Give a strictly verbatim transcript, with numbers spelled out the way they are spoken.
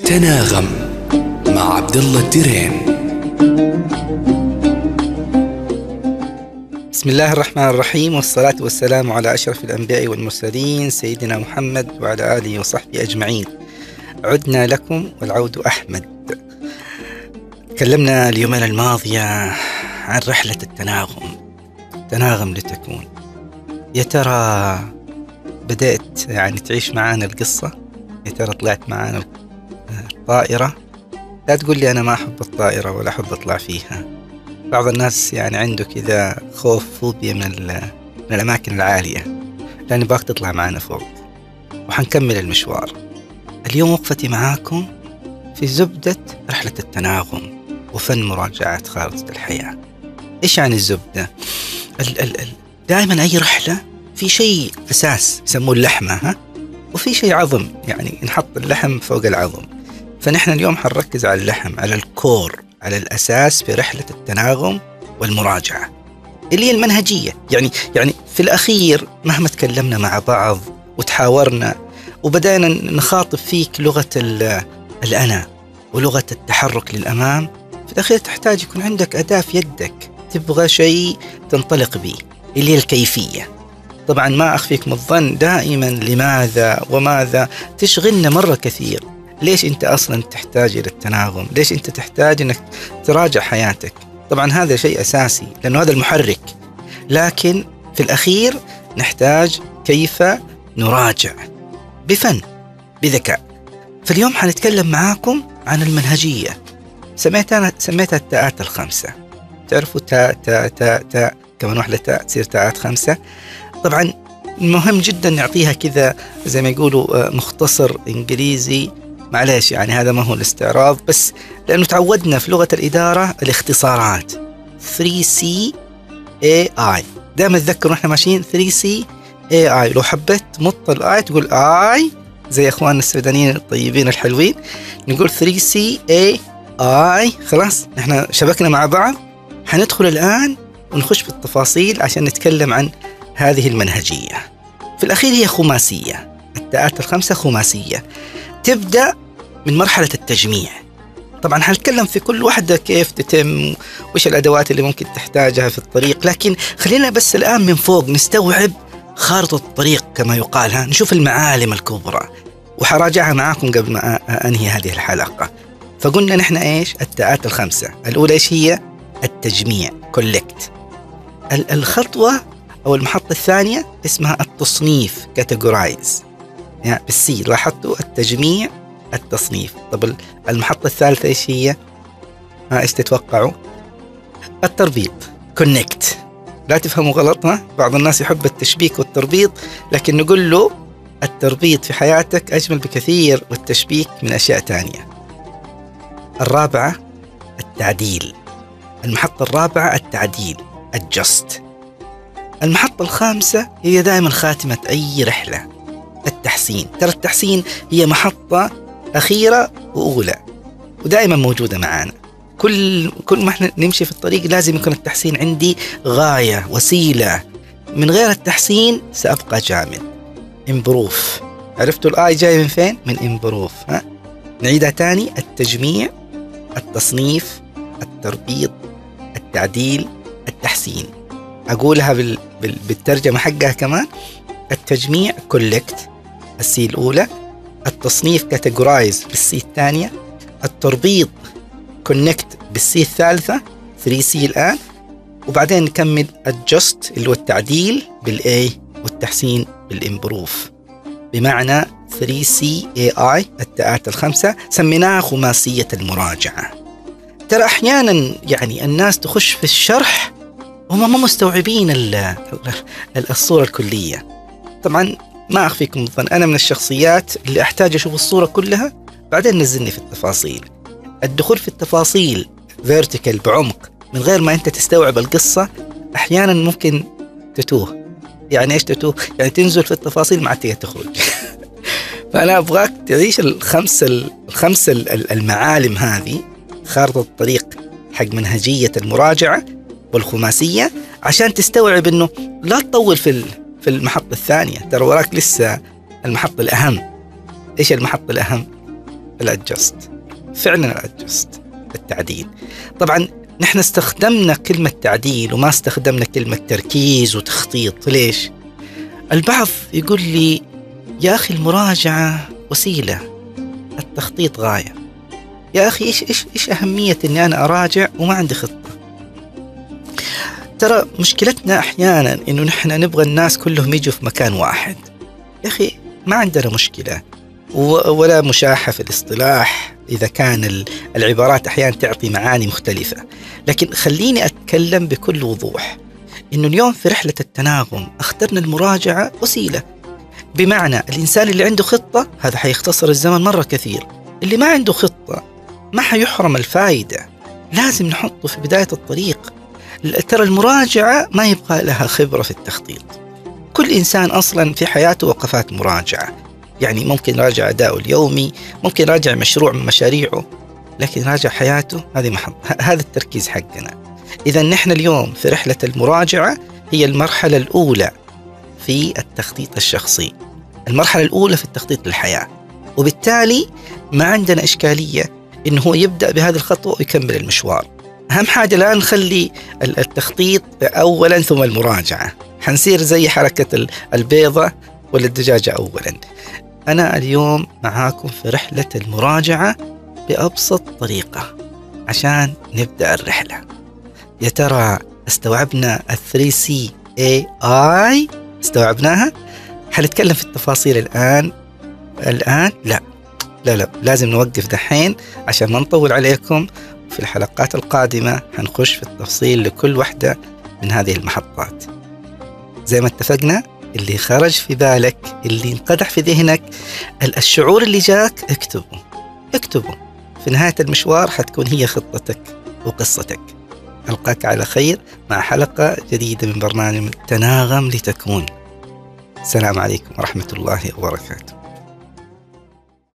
تناغم مع عبد الله الديرين. بسم الله الرحمن الرحيم، والصلاة والسلام على أشرف الأنبياء والمرسلين سيدنا محمد وعلى آله وصحبه أجمعين. عدنا لكم والعود أحمد. تكلمنا اليومين الماضية عن رحلة التناغم، تناغم لتكون. يا ترى بدأت يعني تعيش معانا القصة؟ يا ترى طلعت معانا الطائرة؟ لا تقول لي أنا ما أحب الطائرة ولا أحب أطلع فيها. بعض الناس يعني عنده كذا خوف، فوبيا من, من الأماكن العالية، لأن باك تطلع معانا فوق. وحنكمل المشوار. اليوم وقفتي معاكم في زبدة رحلة التناغم وفن مراجعة خارطة الحياة. إيش يعني الزبدة؟ ال ال ال دائما أي رحلة في شيء أساس يسموه اللحمة، ها؟ وفي شيء عظم، يعني نحط اللحم فوق العظم. فنحن اليوم حنركز على اللحم، على الكور، على الأساس في رحلة التناغم والمراجعة اللي هي المنهجية. يعني يعني في الأخير مهما تكلمنا مع بعض وتحاورنا وبدأنا نخاطب فيك لغة الأنا ولغة التحرك للأمام، في الأخير تحتاج يكون عندك أداة في يدك، تبغى شيء تنطلق به اللي هي الكيفية. طبعا ما أخفيكم الظن، دائما لماذا وماذا تشغلنا مرة كثير. ليش أنت أصلا تحتاج إلى التناغم؟ ليش أنت تحتاج أنك تراجع حياتك؟ طبعا هذا شيء أساسي لأنه هذا المحرك، لكن في الأخير نحتاج كيف نراجع بفن، بذكاء. فاليوم حنتكلم معاكم عن المنهجية. سميتها سميتها التاءات الخمسة. تعرفوا تاء تاء تاء تاء كمان واحدة تاء تصير تاءات خمسة. طبعا مهم جدا نعطيها كذا زي ما يقولوا مختصر إنجليزي. معليش يعني هذا ما هو الاستعراض، بس لأنه تعودنا في لغة الإدارة الاختصارات ثري سي إيه آي. دائما تذكروا احنا ماشيين ثري سي إيه آي. لو حبيت مط الآي تقول آي زي أخواننا السودانيين الطيبين الحلوين، نقول ثري سي إيه آي. خلاص احنا شبكنا مع بعض. حندخل الآن ونخش في التفاصيل عشان نتكلم عن هذه المنهجية. في الأخير هي خماسية، التاءات الخمسة خماسية. تبدأ من مرحلة التجميع. طبعا هنتكلم في كل واحدة كيف تتم وإيش الأدوات اللي ممكن تحتاجها في الطريق، لكن خلينا بس الآن من فوق نستوعب خارطة الطريق كما يقالها، نشوف المعالم الكبرى. وحراجعها معاكم قبل ما أنهي هذه الحلقة. فقلنا نحن إيش؟ التاءات الخمسة. الأولى إيش هي؟ التجميع، كولكت. الخطوة أو المحطة الثانية اسمها التصنيف، كاتيجورايز، يعني بالسي. لاحظتوا التجميع، التصنيف. طب المحطة الثالثة إيش هي؟ ها إيش تتوقعوا؟ التربيط، كونكت. لا تفهموا غلط، ها؟ بعض الناس يحب التشبيك والتربيط، لكن نقول له التربيط في حياتك أجمل بكثير، والتشبيك من أشياء تانية. الرابعة التعديل. المحطة الرابعة التعديل، adjust. المحطة الخامسة هي دائما خاتمة أي رحلة، التحسين. ترى التحسين هي محطة أخيرة وأولى ودائما موجودة معانا. كل كل ما احنا نمشي في الطريق لازم يكون التحسين عندي غاية، وسيلة. من غير التحسين سأبقى جامد. improve. عرفتوا الآي جاي من فين؟ من improve. ها؟ نعيدها تاني: التجميع، التصنيف، التربيط، التعديل، التحسين. أقولها بال... بال... بالترجمة حقها كمان: التجميع كولكت، السي الأولى. التصنيف كاتيجورايز بالسي الثانية. التربيط كونكت بالسي الثالثة، ثري سي الآن. وبعدين نكمل adjust اللي هو التعديل بالA، والتحسين بالإمبروف، بمعنى ثري سي إيه آي، التاءات الخمسة. سميناها خماسية المراجعة. ترى أحيانا يعني الناس تخش في الشرح وهم ما مستوعبين الصورة الكلية. طبعا ما أخفيكم الظن، أنا من الشخصيات اللي أحتاج أشوف الصورة كلها بعدين نزلني في التفاصيل. الدخول في التفاصيل فيرتيكال بعمق من غير ما أنت تستوعب القصة أحيانا ممكن تتوه. يعني إيش تتوه؟ يعني تنزل في التفاصيل مع تيجي تخرج. فأنا أبغاك تعيش الخمسة الخمسة المعالم هذه، خارطة الطريق حق منهجية المراجعة والخماسية، عشان تستوعب إنه لا تطول في في المحطة الثانية. ترى وراك لسه المحطة الأهم. إيش المحطة الأهم؟ الأدجست، فعلا الأدجست، التعديل. طبعا نحن استخدمنا كلمة تعديل وما استخدمنا كلمة تركيز وتخطيط. ليش؟ البعض يقول لي يا أخي المراجعة وسيلة، التخطيط غاية. يا أخي إيش إيش إيش أهمية إني أنا أراجع وما عندي خطة؟ ترى مشكلتنا أحيانا إنه نحن نبغى الناس كلهم يجوا في مكان واحد. يا أخي ما عندنا مشكلة ولا مشاحة في الاصطلاح إذا كان العبارات أحيانا تعطي معاني مختلفة، لكن خليني أتكلم بكل وضوح إنه اليوم في رحلة التناغم اخترنا المراجعة وسيلة، بمعنى الإنسان اللي عنده خطة هذا حيختصر الزمن مرة كثير، اللي ما عنده خطة ما حيحرم الفائدة، لازم نحطه في بداية الطريق. ترى المراجعة ما يبقى لها خبرة في التخطيط، كل إنسان أصلا في حياته وقفات مراجعة، يعني ممكن يراجع أداؤه اليومي، ممكن يراجع مشروع من مشاريعه، لكن يراجع حياته هذه محط. هذا التركيز حقنا. إذا نحن اليوم في رحلة المراجعة هي المرحلة الأولى في التخطيط الشخصي، المرحلة الأولى في التخطيط للحياة، وبالتالي ما عندنا إشكالية إنه هو يبدأ بهذه الخطوة ويكمل المشوار. أهم حاجة الآن نخلي التخطيط أولا ثم المراجعة، حنصير زي حركة البيضة ولا الدجاجة أولا. أنا اليوم معاكم في رحلة المراجعة بأبسط طريقة عشان نبدأ الرحلة. يا ترى استوعبنا الثري سي اي اي؟ استوعبناها؟ حنتكلم في التفاصيل الآن الآن لا لا لا لازم نوقف دحين عشان ما نطول عليكم. في الحلقات القادمة هنخش في التفصيل لكل واحدة من هذه المحطات. زي ما اتفقنا، اللي خرج في بالك، اللي انقدح في ذهنك، الشعور اللي جاك اكتبه اكتبه في نهاية المشوار حتكون هي خطتك وقصتك. ألقاك على خير مع حلقة جديدة من برنامج تناغم لتكون. السلام عليكم ورحمة الله وبركاته.